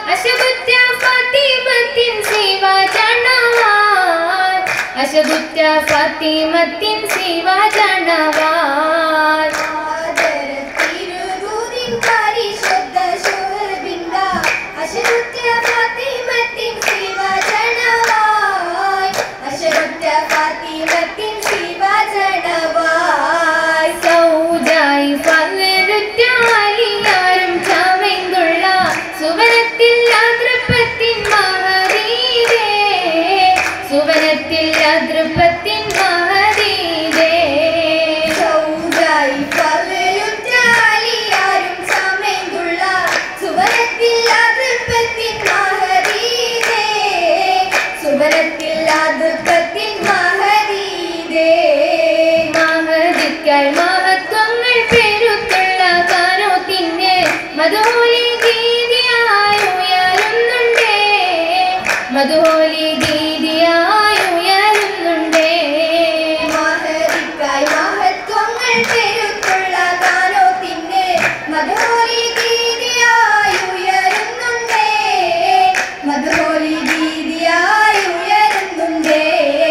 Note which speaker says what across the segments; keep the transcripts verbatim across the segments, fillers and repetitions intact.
Speaker 1: അശബുദ്യ ഫാത്തിമത്തിൻ സേവാ ജനവാൻ അശബുദ്യ ഫാത്തിമത്തിൻ സേവാ ജനവാൻ
Speaker 2: തിരുദൂതിൻ പരിശുദ്ധ ശോഭിന്ദ അശബുദ്യ ഫാത്തിമത്തിൻ സേവാ ജനവാൻ അശബുദ്യ ഫാത്തിമത്തിൻ സേവാ ജനവാൻ
Speaker 1: സൗജായി ഫലരുറ്റാലിയാരും ചാമെന്തുള്ള സുവനത്തിൽ അതൃപ്പത്തിൻ മഹദീദേ സുവനത്തിൽ അതൃപ്പത്തിൻ മഹദീദേ
Speaker 2: സൗജായി ഫലരുറ്റാലിയാരും ചാമെന്തുള്ള സുവനത്തിൽ അതൃപ്പത്തിൻ മഹദീദേ സുവനത്തിൽ അതൃപ്പത്തിൻ മഹദീദേ
Speaker 1: മഹദിക്കൽ മഹത്വങ്ങൾ പെരുത്തുള്ള കാനോത്തിന് മധുഹോലി ഗീതിയായി ഉയരുന്നുണ്ടേ മധുഹോലി ഗീതിയായി ഉയരുന്നുണ്ടേ
Speaker 2: മഹദിക്കായി മഹത്വങ്ങൾ പെരുത്തുള്ള കാനോത്തിന് മധുഹോലി ഗീതിയായി ഉയരുന്നുണ്ടേ മധുഹോലി ഗീതിയായി ഉയരുന്നുണ്ടേ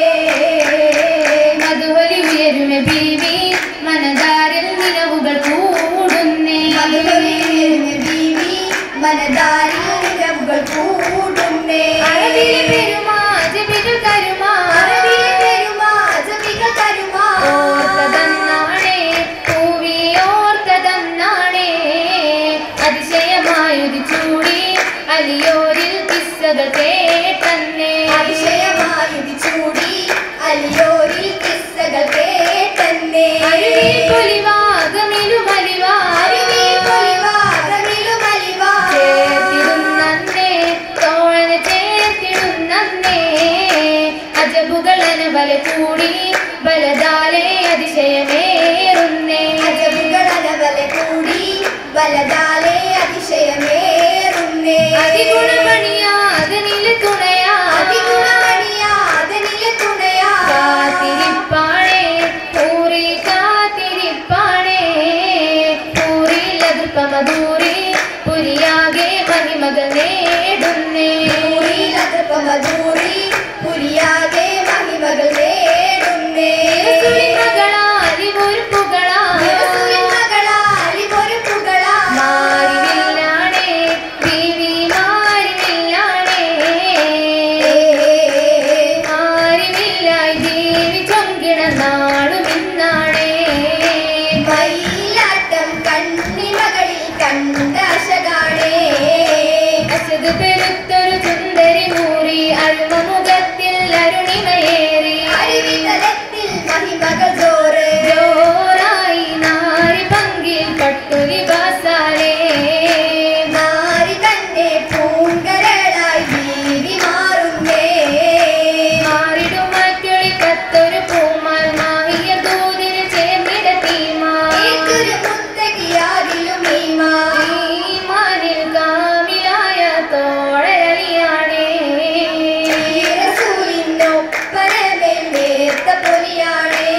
Speaker 1: മധുഹോലി ഉയരുമേ ബീവി മനതാരിൽ നിലവുകൾ കൂടുന്നേ
Speaker 2: മധുഹോലി ഉയരുമേ ബീവി മനതാരിൽ നിലവുകൾ കൂടുന്നേ
Speaker 1: അറബിയിലെ പെരുമാ ജബികൾ കരുമാ
Speaker 2: അറബിയിലെ പെരുമാ ജബികൾ കരുമാ
Speaker 1: ഓർത്തതന്നാണേ പൂവി ഓർത്തതന്നാണേ അതിശയമായൊരു ചൂടി അലിയോരിൽ കിസ്സകൾ കേട്ടന്നേ
Speaker 2: അതിശയമായുതി ചൂടി അലിയോരിൽ കിസ്സകൾ കേട്ടന്നേ
Speaker 1: അരുവി പൊലിവാകമിലുമലിവാ
Speaker 2: അരുവി പൊലിവാകമിലുമലിവാ
Speaker 1: ചേർത്തിടുന്നന്നേ തോഴന് ചേർത്തിടുന്നന്നേ അജബുകളന ബല കൂടി ബലദാലേ അതിശയമേറുന്നേ
Speaker 2: അജബുകളനവലെ കൂടി ബലദാലേ അതിശയമേറുന്നേ
Speaker 1: അതിഗുണമണിയാതെ നില തുണയാ
Speaker 2: അതിഗുണമണിയാതെ നിലത്തുണയാ
Speaker 1: കാത്തിരിപ്പാണേ പൂരി കാത്തിരിപ്പാണേ പൂരിൽ അതിർപ്പമധൂരി പുരിയാകെ മഹിമകൾ നേടുന്നേ
Speaker 2: മധൂരി പുരിയാകെ മഹിമകൾ നേടുന്നേ
Speaker 1: മകളാലിമൊരു പുകളാ
Speaker 2: മകളാലിമൊരു പുകളാ
Speaker 1: മാറിവില്ലാണേ ബീവി മാറിവില്ലാണേ മാറിവില്ലായി ദേവി ചൊങ്കിട നാടുമിന്നാണേ
Speaker 2: മയിലാട്ടം കണ്ണിമകളിൽ കണ്ടാശകാണേ
Speaker 1: അസത് പെരുത്തൊരു സുന്ദരി മൂറി അരുമമുഖത്തിൽ അരുണിമയേറി
Speaker 2: അരുവിതലത്തിൽ മഹിമകൾ ജോറ്
Speaker 1: ജോറായി നാരി പങ്കിൽ പട്ടുരി ബാസാലേ
Speaker 2: നാരി തന്നെ പൂങ്കരളായി വീതി മാറുന്നേ
Speaker 1: മാറിടും മറ്റൊളി കത്തൊരു പൂമാൽ മാഹിയ ദൂതിന് ചേർന്നിട തീമാ
Speaker 2: ഏതൊരു മുത്തകിയാകിലും ഈമാ
Speaker 1: ഈമാനിൽ കാമിലായ തോഴലിയാണേ
Speaker 2: റസൂലിനൊപ്പരമേൽ നേർത്ത പൊലിയാണേ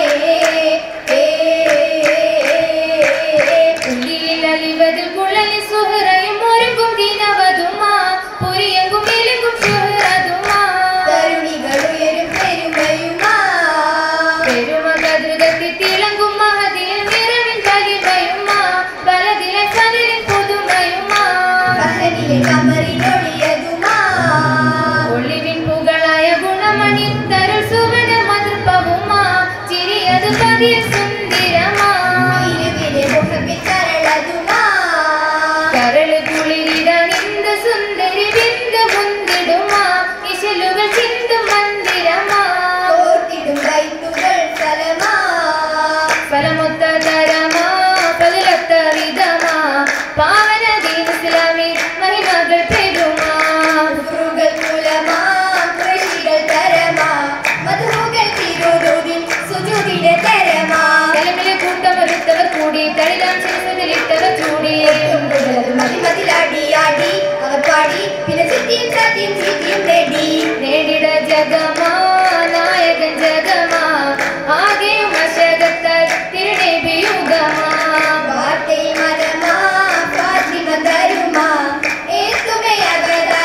Speaker 1: ഉള്ളിൽ അലിവതിൽ കുഴലിൽ സുഹറയും ഒരുങ്ങും ദിനവതുമാ പുരിയെങ്കും എലുങ്കും സുഹറതുമാ
Speaker 2: തരുണികളുയരും പെരുമയുമാ
Speaker 1: പെരുമ കതൃകത്തി തിളങ്ങും മഹതിയിൽ നിറവിൻ കലിമയുമാ ബലതിലെ സനലിൻ പുതുമയുമാ
Speaker 2: കഹനിലെ കമറിലൊളിയതുമാ
Speaker 1: ഒളിവിൻ പുകളായ ഗുണമണി തരുൾ സുവന മധുർപ്പവുമാ ചിരിയത് പതിയിൽ സുന്ദരമാ
Speaker 2: ഇരുവിലെ മുഖപ്പിൽ കരളതുമാ
Speaker 1: കരള് കുളിരിട നിന്ദ സുന്ദരി ബിന്ദ മുന്തിടുമാ ഇശലുകൾ ചിന്തും മന്ദിരമാ
Speaker 2: ഓർത്തിടും കൈത്തുകൾ ഫലമാ
Speaker 1: ഫലമൊത്ത തരമാ പതിലൊത്ത വിധമാ പാവന ദീൻ ഇസ്ലാമി മഹിമകൾ പെരുമാ
Speaker 2: കുറുകൾ കുലമാ കൃഷികൾ തരമാ മധുകൾ തിരുതൂതിൽ സുജുതിടെ തരമാ
Speaker 1: തലമിലെ കൂട്ടമൊരുത്തവർ കൂടി തളിലാം ശിരസതിലിട്ടവർ ചൂടി
Speaker 2: മതിമതിലാടി ആടി അവർ പാടി പിന്നെ സിദ്ധിയും സത്യം സിദ്ധിയും നേടി
Speaker 1: നേടിട ജഗമാ നായകൻ ജഗമാ ആകെ മശകത്താൽ തിരുനബിയുഗമാ
Speaker 2: വാർത്തയിൽ മരമാ ഫാത്തിമ തരുമാ ഏത്തുമയവരാ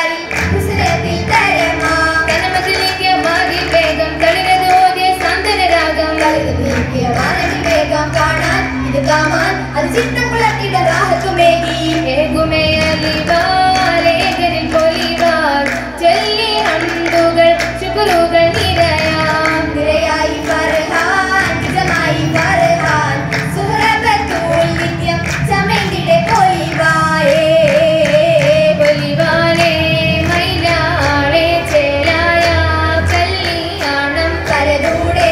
Speaker 1: ശുക്രുകൾ നിരയാം
Speaker 2: നിരയായി ഫർഹാൻ നിജമായി ഫർഹാൻ സുഹറബത്തുൽ നിത്യം ചമേന്തിടെ പൊലിവായേ
Speaker 1: പൊലിവാലേ മൈലാളെ ചേലായ കല്യാണം
Speaker 2: കരതൂടെ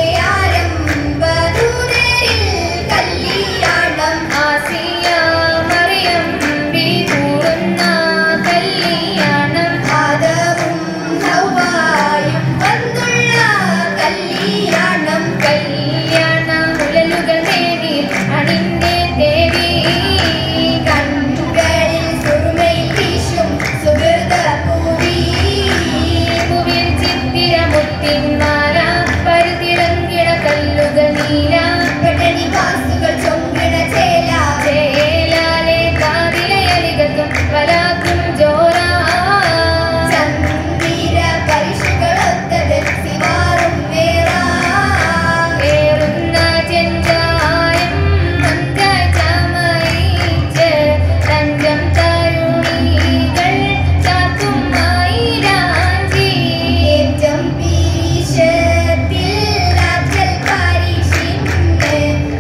Speaker 2: ആരംഭദൂതരിൽ കല്യാണം
Speaker 1: ആസിയ മറിയം ബി കൂടുന്ന കല്യാണം
Speaker 2: ആദവും ഹവ്വായും വന്നുള്ള കല്യാണം
Speaker 1: കല്യാണ മുഴലുകൾ നേടി അണിന്റെ ദേവി
Speaker 2: കണ്ണുകളിൽ സുറുമയിൽ വീശും സുഹൃത പൂവി
Speaker 1: പൂവിൽ ചിത്തിര മുത്തിന്മാല പരുതിറങ്ങിട കല്ലുകൾ നീല
Speaker 2: പെട്ടണി കാസുകൾ ചൊങ്കിട ചേല
Speaker 1: ചേലാലെ കാതിലയലികത്തും വലാക്കും ജോറാ
Speaker 2: ചന്ദിര പരിശുകളൊത്തത് സിവാറും വേറാ
Speaker 1: ഏറുന്ന ചെഞ്ചായം മഞ്ചായി ചമയിച്ച് തഞ്ചം തരുണികൾ ചാത്തും മൈലാഞ്ചി
Speaker 2: ഏറ്റം പീശത്തിൽ രാജൽ പാരിഷിന്ന്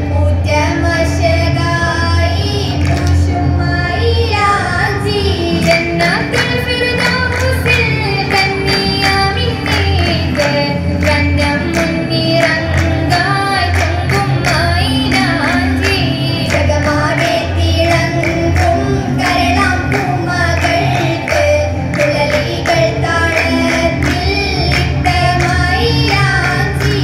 Speaker 2: ഊറ്റമശകായി പൂശും മൈലാഞ്ചി
Speaker 1: ജന്നാത്തുൽ ഫിർദൗസിൽ കന്യാമിന്നീക്ക് കന്നം മുന്നിറങ്കായി പൊങ്കും മൈലാഞ്ചി
Speaker 2: ജഗമാകെ തിളങ്ങും കരളാം പൂമകൾക്ക് കുഴലികൾ താളത്തിൽ ഇട്ട മൈലാഞ്ചി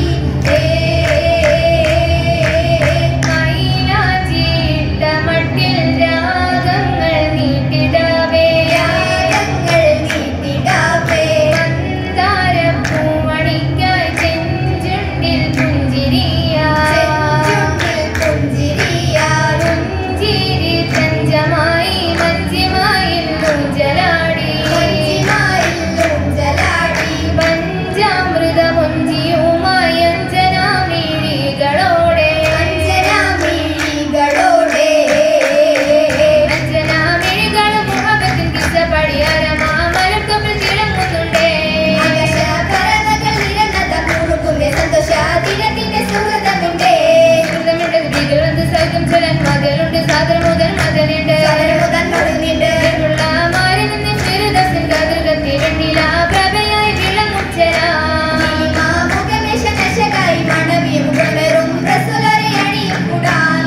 Speaker 1: മൈലാഞ്ചിയിട്ട മട്ടിൽ രാഗങ്ങൾ നീട്ടിടവേ
Speaker 2: രാഗങ്ങൾ നീട്ടിടാവേ
Speaker 1: മന്ദാരപ്പൂമണിക്കായി ചെഞ്ചുണ്ടിൽ പുഞ്ചിരിയായി
Speaker 2: ചെഞ്ചുണ്ടിൽ പുഞ്ചിരിയാൽ
Speaker 1: പുഞ്ചിരി തഞ്ചമായി മഞ്ജിമായി ഊഞ്ചലാടി
Speaker 2: മഞ്ജിമായിൽ ഊഞ്ചലാടി
Speaker 1: പഞ്ചാമൃതമൊഞ്ചിയുമായി അഞ്ജനാമിഴികളോടെ
Speaker 2: അഞ്ജനാമിഴികളോടെ
Speaker 1: അഞ്ജനാമിഴികളും മുഹബത്തിൻ കിസ്സ പടിയാരമാമലക്കൊപ്പിൽ തിളങ്ങുന്നുണ്ടേ
Speaker 2: ആകാശഭരണകൾ നിരന്നത മുഴുകുന്ന സന്തോഷാദിനത്തിന്റെ സുഹൃതമുണ്ടേ
Speaker 1: സുഹൃതമുണ്ട് കുട്ടികളുണ്ട് സൗഖ്യം ചൊല്ലാൻ മകളുണ്ട് സാദർ മുതൽ മകനുണ്ട്
Speaker 2: സകലമുതൽ മുഴുന്നിട്ട്
Speaker 1: ഉള്ള മാറി നിന്ന് ഫിർദൗസിൽ കതിർകത്തി വെണ്ണില പ്രഭയായി വിളങ്ങുച്ചരാ
Speaker 2: മാമുഖമേശ നശകായി മണവിയും ഗുണരും റസൂലരെ അണിയും കൂടാൻ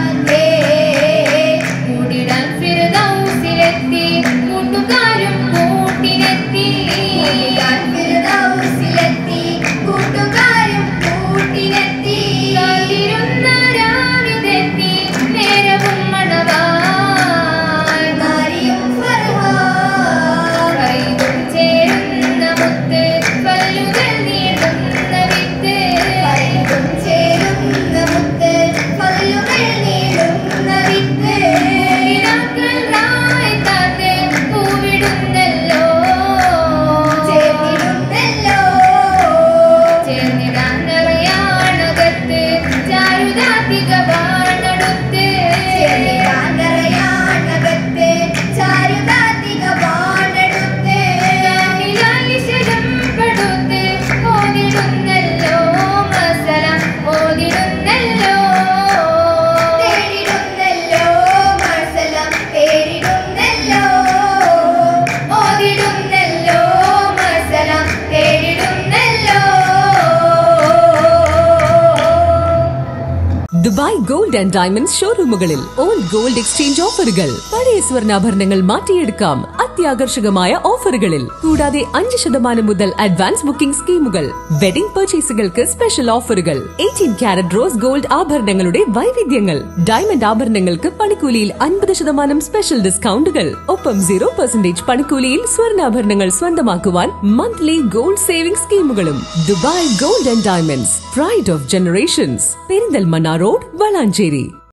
Speaker 1: കൂടിടാൻ ഫിർദൗസിലെത്തി കൂട്ടുകാരും കൂട്ടിനെത്തി
Speaker 2: കൂടിയാൻ ഫിർദൗസിലെത്തി കൂട്ടുകാരും കൂട്ടിനെത്തി
Speaker 1: കാത്തിരുന്ന രാവിതെത്തി നേരവും മണവായി
Speaker 2: മാരിയും ഫർഹാൻ
Speaker 1: കൈതും ചേരുന്ന മുത്ത് പല്ലുകൾ നീളുന്ന വിത്ത്
Speaker 2: കൈതും ചേരുന്ന മുത്ത് പല്ലുകൾ നീളുന്ന വിത്ത്
Speaker 1: പൂവിനാക്കൾ റായ് കാത്ത് പൂവിടുന്നല്ലോ
Speaker 2: ചേർന്നിടുന്നല്ലോ
Speaker 1: ചേർന്നിടാൻ നിറയാണകത്ത് ചാരുദാതിക വാണെടുത്ത്
Speaker 2: ചേർന്നിടാനറയാണകത്ത് ചാരുദാതിക വാണെടുത്ത്
Speaker 1: ലാലിശരം പടുത്ത് ഓതിടുന്നല്ലോ മസലം ഓതിടുന്നല്ലോ
Speaker 2: തേടിടുന്നല്ലോ മസലം തേടിടുന്നല്ലോ ഓതിടുന്നല്ലോ മസലം തേടിടുന്നല്ലോ
Speaker 3: ദുബായ് ഗോൾഡ് ആൻഡ് ഡയമണ്ട്സ് ഷോറൂമുകളിൽ ഓൾഡ് ഗോൾഡ് എക്സ്ചേഞ്ച് ഓഫറുകൾ. പഴയ സ്വർണ്ണാഭരണങ്ങൾ മാറ്റിയെടുക്കാം അത്യാകർഷകമായ ഓഫറുകളിൽ. കൂടാതെ അഞ്ച് ശതമാനം മുതൽ അഡ്വാൻസ് ബുക്കിംഗ് സ്കീമുകൾ. വെഡിംഗ് പർച്ചേസുകൾക്ക് സ്പെഷ്യൽ ഓഫറുകൾ. എയ്റ്റീൻ ക്യാരറ്റ് റോസ് ഗോൾഡ് ആഭരണങ്ങളുടെ വൈവിധ്യങ്ങൾ. ഡയമണ്ട് ആഭരണങ്ങൾക്ക് പണിക്കൂലിയിൽ അൻപത് ശതമാനം സ്പെഷ്യൽ ഡിസ്കൗണ്ടുകൾ. ഒപ്പം സീറോ പെർസെന്റേജ് പണിക്കൂലിയിൽ സ്വർണ്ണാഭരണങ്ങൾ സ്വന്തമാക്കുവാൻ മന്ത്ലി ഗോൾഡ് സേവിംഗ് സ്കീമുകളും. Dubai gold and diamonds, pride of generations, Perinthalmanna road, Valanchery.